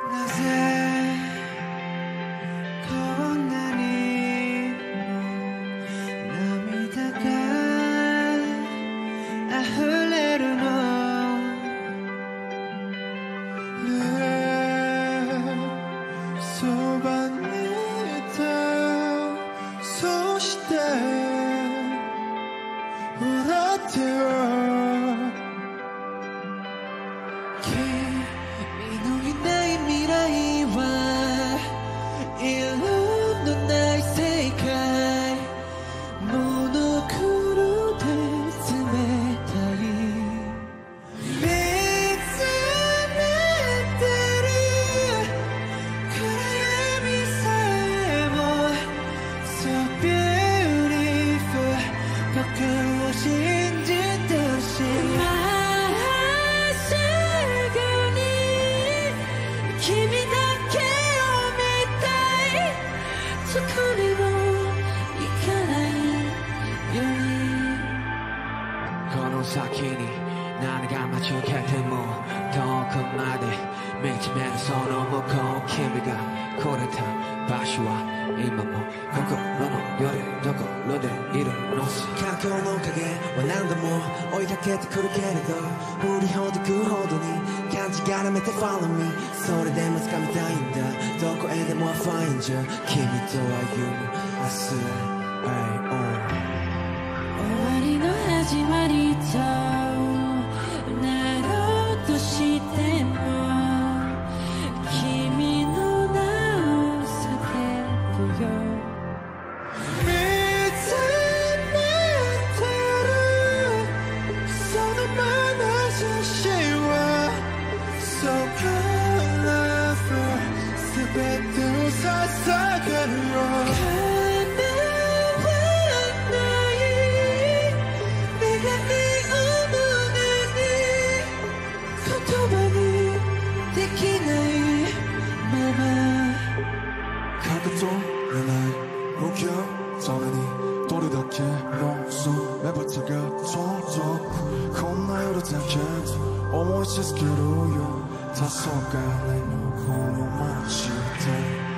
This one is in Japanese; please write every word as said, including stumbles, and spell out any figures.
なぜこんなにも涙が溢れるのねえそばにいたそして笑ってよ君のいない未来は色のない世界モノクロで冷たい見つめてる暗闇さえも So beautiful 僕を信じてほしい君だけを見たいどこにも行かないようにこの先に何が待ち受けても遠くまで見つめるその向こう君が来れた場所は今も心の夜どころでいるのさ過去の影は何度も追いかけてくるけれど振りほどくほどに感じがらめて Follow me それでも掴みたいんだどこへでも I find you 君と歩む明日、hey, oh. 終わりの始まりとなろうとしても君の名を叫ぶよ見つめてるその眼差しは So colorful 全てを捧げるよ取れない向き合うためにどれだけのそめぶたが届くこんな夜だけど思い続けるよ黄昏のこの街で